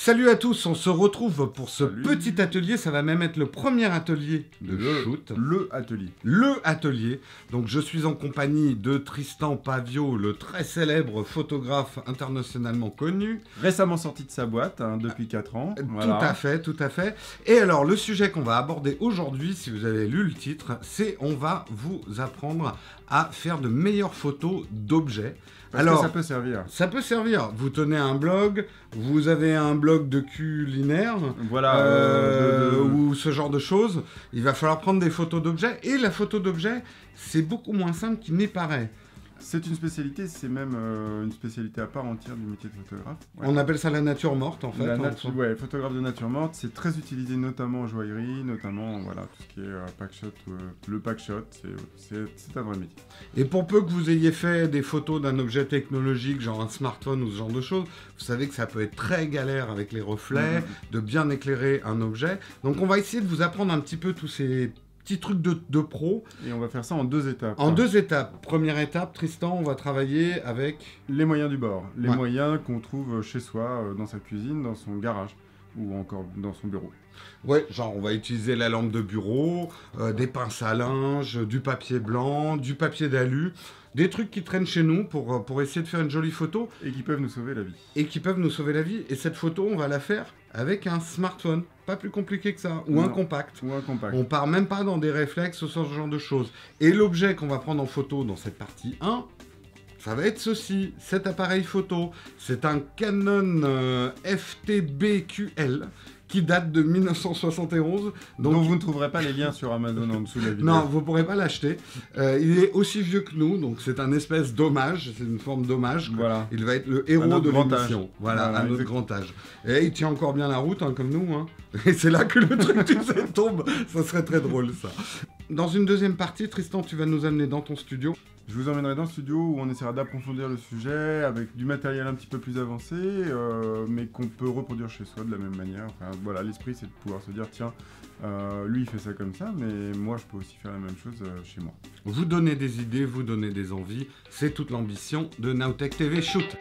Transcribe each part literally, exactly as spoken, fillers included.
Salut à tous, on se retrouve pour ce Salut. petit atelier, ça va même être le premier atelier de le, shoot. Le atelier. Le atelier. Donc je suis en compagnie de Tristan Pavio, le très célèbre photographe internationalement connu. Récemment sorti de sa boîte, hein, depuis quatre ans. Tout Voilà. à fait, tout à fait. Et alors le sujet qu'on va aborder aujourd'hui, si vous avez lu le titre, c'est on va vous apprendre à faire de meilleures photos d'objets. Parce Alors, que ça peut servir. Ça peut servir. Vous tenez un blog, vous avez un blog de culinaire, Voilà. euh, euh, de- de- ou ce genre de choses. Il va falloir prendre des photos d'objets. Et la photo d'objets, c'est beaucoup moins simple qu'il n'y paraît. C'est une spécialité, c'est même euh, une spécialité à part entière du métier de photographe. Ouais. On appelle ça la nature morte, en fait. La en natu- soi. ouais, photographe de nature morte, c'est très utilisé notamment en joaillerie, notamment voilà, tout ce qui est euh, packshot. Euh, le packshot, c'est- c'est c'est un vrai métier. Et pour peu que vous ayez fait des photos d'un objet technologique, genre un smartphone ou ce genre de choses, vous savez que ça peut être très galère avec les reflets, Mhm. de bien éclairer un objet. Donc on va essayer de vous apprendre un petit peu tous ces petits trucs de, de pro. Et on va faire ça en deux étapes. En deux étapes. Première étape, Tristan, on va travailler avec... Les moyens du bord, les Ouais. moyens qu'on trouve chez soi, euh, dans sa cuisine, dans son garage ou encore dans son bureau. Ouais, genre on va utiliser la lampe de bureau, euh, des pinces à linge, du papier blanc, du papier d'alu, des trucs qui traînent chez nous pour, euh, pour essayer de faire une jolie photo Et qui peuvent nous sauver la vie. et qui peuvent nous sauver la vie. Et cette photo, on va la faire avec un smartphone. Pas plus compliqué que ça. Ou un Non. compact. Ou un compact. On part même pas dans des réflexes ou ce genre de choses. Et l'objet qu'on va prendre en photo dans cette partie un, ça va être ceci, cet appareil photo. C'est un Canon euh, F T B Q L qui date de mille neuf cent soixante et onze. Donc, Donc vous ne trouverez pas les liens sur Amazon en dessous de la vidéo. non, vous pourrez pas l'acheter. Euh, il est aussi vieux que nous, donc c'est un espèce d'hommage, c'est une forme d'hommage. quoi. Voilà. Il va être le À héros notre de grand l'émission. âge. Voilà, Voilà, à notre exactement. grand âge. Et il tient encore bien la route, hein, comme nous. Hein. Et c'est là que le truc, tu sais, tombe. Ça serait très drôle, ça. Dans une deuxième partie, Tristan, tu vas nous amener dans ton studio. Je vous emmènerai dans le studio où on essaiera d'approfondir le sujet avec du matériel un petit peu plus avancé, euh, mais qu'on peut reproduire chez soi de la même manière. Enfin, voilà, l'esprit, c'est de pouvoir se dire, tiens, euh, lui, il fait ça comme ça, mais moi, je peux aussi faire la même chose euh, chez moi. Vous donnez des idées, vous donnez des envies. C'est toute l'ambition de Nowtech T V Shoot.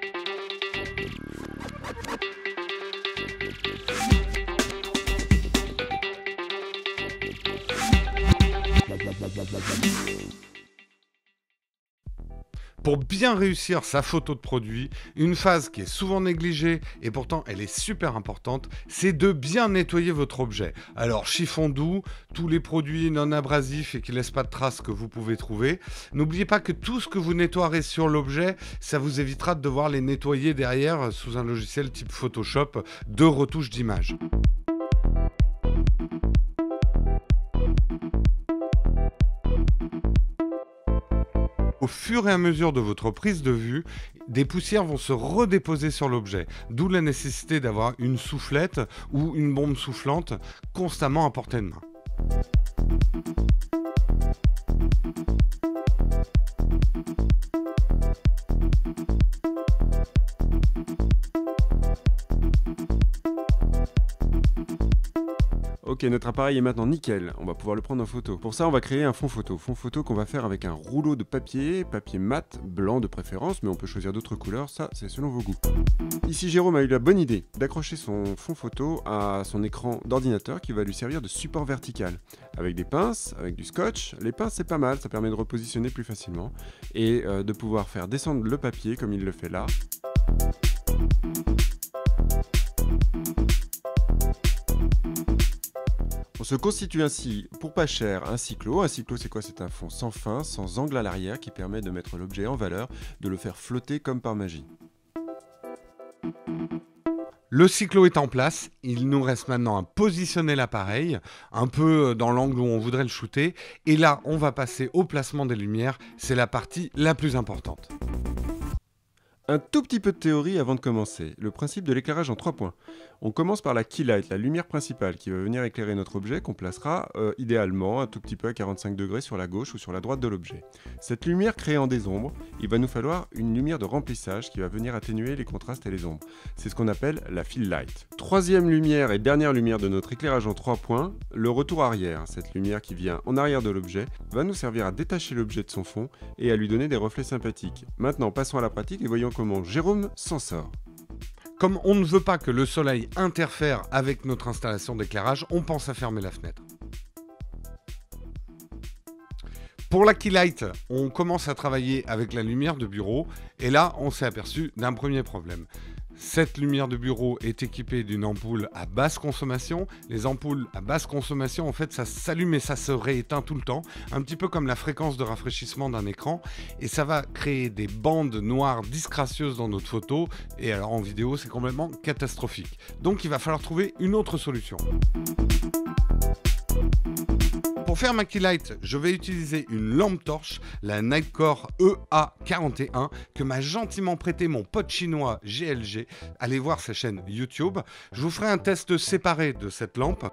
Pour bien réussir sa photo de produit, une phase qui est souvent négligée et pourtant elle est super importante, c'est de bien nettoyer votre objet. Alors chiffon doux, tous les produits non abrasifs et qui laissent pas de traces que vous pouvez trouver. N'oubliez pas que tout ce que vous nettoierez sur l'objet, ça vous évitera de devoir les nettoyer derrière sous un logiciel type Photoshop de retouche d'image. Au fur et à mesure de votre prise de vue, des poussières vont se redéposer sur l'objet, d'où la nécessité d'avoir une soufflette ou une bombe soufflante constamment à portée de main. Ok, notre appareil est maintenant nickel, on va pouvoir le prendre en photo. Pour ça, on va créer un fond photo. Fond photo qu'on va faire avec un rouleau de papier, papier mat, blanc de préférence, mais on peut choisir d'autres couleurs, ça c'est selon vos goûts. Ici, Jérôme a eu la bonne idée d'accrocher son fond photo à son écran d'ordinateur qui va lui servir de support vertical. Avec des pinces, avec du scotch, les pinces c'est pas mal, ça permet de repositionner plus facilement et euh, de pouvoir faire descendre le papier comme il le fait là. On se constitue ainsi, pour pas cher, un cyclo. Un cyclo, c'est quoi? C'est un fond sans fin, sans angle à l'arrière, qui permet de mettre l'objet en valeur, de le faire flotter comme par magie. Le cyclo est en place, il nous reste maintenant à positionner l'appareil, un peu dans l'angle où on voudrait le shooter, et là on va passer au placement des lumières, c'est la partie la plus importante. Un tout petit peu de théorie avant de commencer. Le principe de l'éclairage en trois points. On commence par la key light, la lumière principale qui va venir éclairer notre objet qu'on placera euh, idéalement un tout petit peu à quarante-cinq degrés sur la gauche ou sur la droite de l'objet. Cette lumière créant des ombres, il va nous falloir une lumière de remplissage qui va venir atténuer les contrastes et les ombres. C'est ce qu'on appelle la fill light. Troisième lumière et dernière lumière de notre éclairage en trois points, le retour arrière. Cette lumière qui vient en arrière de l'objet va nous servir à détacher l'objet de son fond et à lui donner des reflets sympathiques. Maintenant passons à la pratique et voyons comment Jérôme s'en sort. Comme on ne veut pas que le soleil interfère avec notre installation d'éclairage, on pense à fermer la fenêtre. Pour la keylight, on commence à travailler avec la lumière de bureau et là, on s'est aperçu d'un premier problème. Cette lumière de bureau est équipée d'une ampoule à basse consommation. Les ampoules à basse consommation, en fait, ça s'allume et ça se rééteint tout le temps, un petit peu comme la fréquence de rafraîchissement d'un écran. Et ça va créer des bandes noires disgracieuses dans notre photo. Et alors en vidéo, c'est complètement catastrophique. Donc il va falloir trouver une autre solution. Pour faire ma keylight, je vais utiliser une lampe torche, la Nightcore E A quarante et un, que m'a gentiment prêté mon pote chinois G L G. Allez voir sa chaîne YouTube. Je vous ferai un test séparé de cette lampe.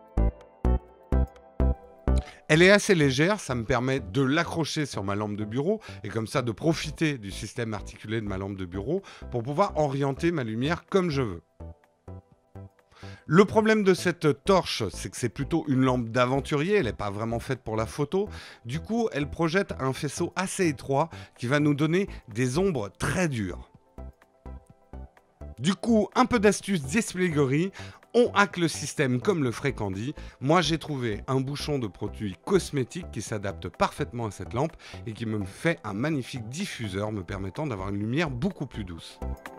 Elle est assez légère, ça me permet de l'accrocher sur ma lampe de bureau et comme ça de profiter du système articulé de ma lampe de bureau pour pouvoir orienter ma lumière comme je veux. Le problème de cette torche, c'est que c'est plutôt une lampe d'aventurier, elle n'est pas vraiment faite pour la photo. Du coup, elle projette un faisceau assez étroit qui va nous donner des ombres très dures. Du coup, un peu d'astuce d'espièglerie, on hack le système comme le ferait Candy. Moi, j'ai trouvé un bouchon de produit cosmétique qui s'adapte parfaitement à cette lampe et qui me fait un magnifique diffuseur me permettant d'avoir une lumière beaucoup plus douce.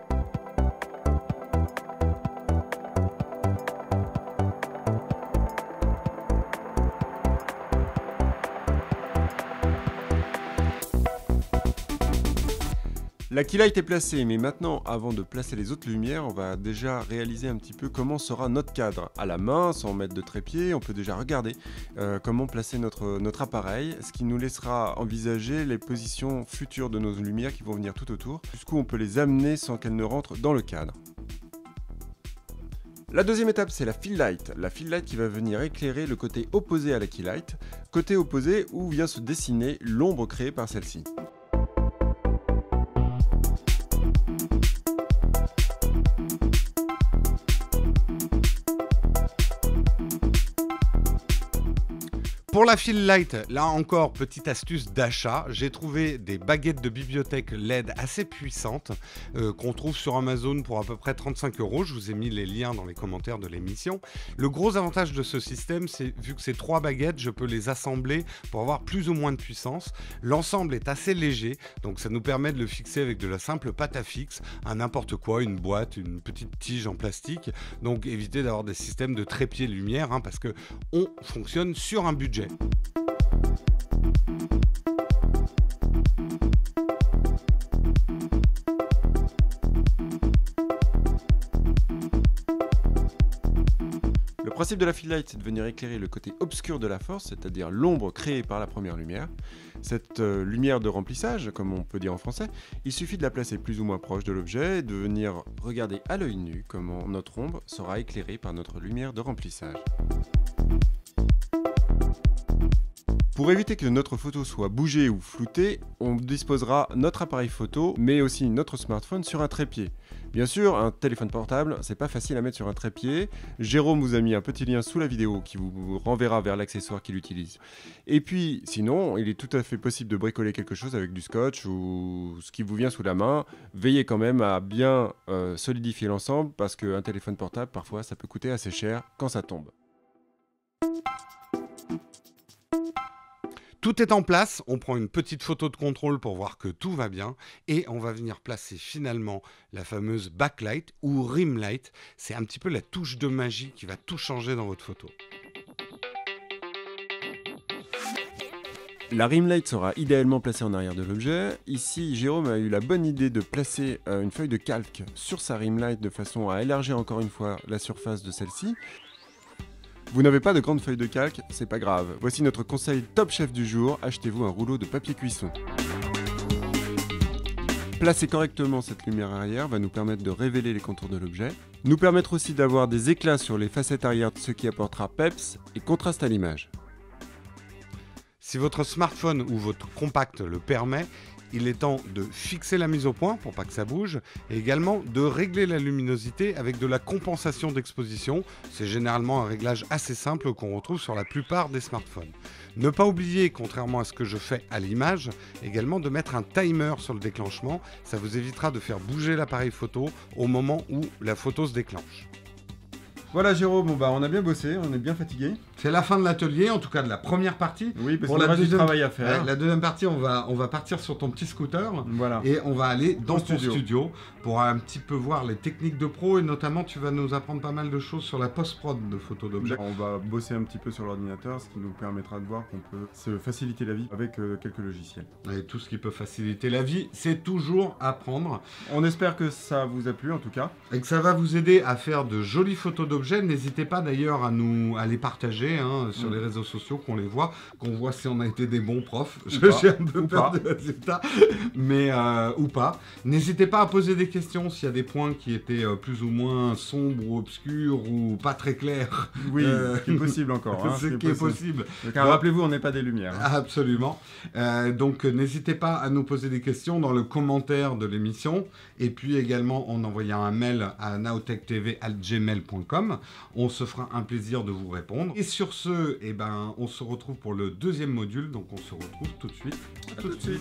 La keylight est placée, mais maintenant, avant de placer les autres lumières, on va déjà réaliser un petit peu comment sera notre cadre. À la main, sans mettre de trépied, on peut déjà regarder euh, comment placer notre, notre appareil, ce qui nous laissera envisager les positions futures de nos lumières qui vont venir tout autour, jusqu'où on peut les amener sans qu'elles ne rentrent dans le cadre. La deuxième étape, c'est la fill light. La fill light qui va venir éclairer le côté opposé à la keylight, côté opposé où vient se dessiner l'ombre créée par celle-ci. Pour la fill light, là encore, petite astuce d'achat, j'ai trouvé des baguettes de bibliothèque L E D assez puissantes euh, qu'on trouve sur Amazon pour à peu près trente-cinq euros. Je vous ai mis les liens dans les commentaires de l'émission. Le gros avantage de ce système, c'est vu que c'est trois baguettes, je peux les assembler pour avoir plus ou moins de puissance. L'ensemble est assez léger, donc ça nous permet de le fixer avec de la simple pâte à fixe à n'importe quoi, une boîte, une petite tige en plastique. Donc évitez d'avoir des systèmes de trépied lumière hein, parce que on fonctionne sur un budget. Le principe de la fill light, c'est de venir éclairer le côté obscur de la force, c'est-à-dire l'ombre créée par la première lumière. Cette euh, lumière de remplissage, comme on peut dire en français, il suffit de la placer plus ou moins proche de l'objet et de venir regarder à l'œil nu comment notre ombre sera éclairée par notre lumière de remplissage. Pour éviter que notre photo soit bougée ou floutée, on disposera notre appareil photo, mais aussi notre smartphone sur un trépied. Bien sûr, un téléphone portable, c'est pas facile à mettre sur un trépied. Jérôme vous a mis un petit lien sous la vidéo qui vous renverra vers l'accessoire qu'il utilise. Et puis, sinon, il est tout à fait possible de bricoler quelque chose avec du scotch ou ce qui vous vient sous la main. Veillez quand même à bien euh, solidifier l'ensemble parce qu'un téléphone portable, parfois, ça peut coûter assez cher quand ça tombe. Tout est en place, on prend une petite photo de contrôle pour voir que tout va bien et on va venir placer finalement la fameuse backlight ou rim light. C'est un petit peu la touche de magie qui va tout changer dans votre photo. La rim light sera idéalement placée en arrière de l'objet. Ici, Jérôme a eu la bonne idée de placer euh, une feuille de calque sur sa rim light de façon à élargir encore une fois la surface de celle-ci. Vous n'avez pas de grande feuille de calque, c'est pas grave. Voici notre conseil top chef du jour, achetez-vous un rouleau de papier cuisson. Placer correctement cette lumière arrière va nous permettre de révéler les contours de l'objet, nous permettre aussi d'avoir des éclats sur les facettes arrière, ce qui apportera peps et contraste à l'image. Si votre smartphone ou votre compact le permet, il est temps de fixer la mise au point pour pas que ça bouge et également de régler la luminosité avec de la compensation d'exposition. C'est généralement un réglage assez simple qu'on retrouve sur la plupart des smartphones. Ne pas oublier, contrairement à ce que je fais à l'image, également de mettre un timer sur le déclenchement. Ça vous évitera de faire bouger l'appareil photo au moment où la photo se déclenche. Voilà Jérôme, bon, bah, on a bien bossé, on est bien fatigué. C'est la fin de l'atelier, en tout cas de la première partie. Oui, parce Pour qu'on la a du deuxième- travail à faire. Ouais, la deuxième partie, on va, on va partir sur ton petit scooter. Voilà. Et on va aller dans Au ton studio. studio. pour un petit peu voir les techniques de pro et notamment tu vas nous apprendre pas mal de choses sur la post-prod de photos d'objets. On va bosser un petit peu sur l'ordinateur, ce qui nous permettra de voir qu'on peut se faciliter la vie avec euh, quelques logiciels. Et tout ce qui peut faciliter la vie, c'est toujours apprendre. On espère que ça vous a plu en tout cas. Et que ça va vous aider à faire de jolies photos d'objets. N'hésitez pas d'ailleurs à nous à les partager hein, sur Mm. les réseaux sociaux, qu'on les voit, qu'on voit si on a été des bons profs. Ou Je- pas. J'ai un peu Ou peur pas. des résultats, mais euh, ou pas. N'hésitez pas à poser des questions s'il y a des points qui étaient euh, plus ou moins sombres ou obscurs ou pas très clairs. Oui, Euh, ce qui est possible encore. Hein, Ce qui est possible. Car Bon. rappelez-vous, on n'est pas des lumières. hein. Absolument. Euh, donc euh, n'hésitez pas à nous poser des questions dans le commentaire de l'émission et puis également en envoyant un mail à naotech-tv arobase gmail point com. On se fera un plaisir de vous répondre. Et sur ce, eh ben, on se retrouve pour le deuxième module. Donc on se retrouve tout de suite. À tout de suite.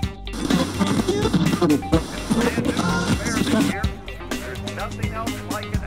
There's nothing else like it.